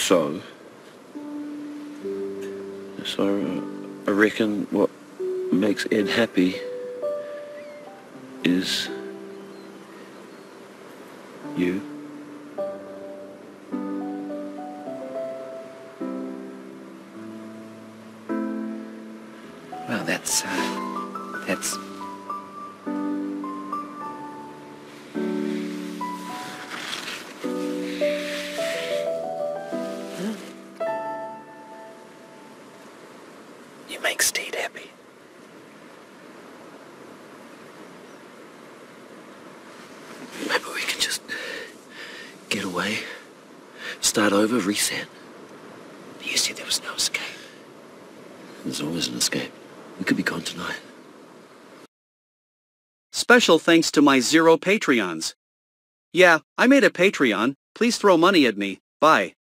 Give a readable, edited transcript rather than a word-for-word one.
So I reckon what makes Ed happy is you. Well, that's... You make Steed happy. Maybe we can just get away, start over, reset. You said there was no escape. There's always an escape. We could be gone tonight. Special thanks to my 0 Patreons. Yeah, I made a Patreon. Please throw money at me. Bye.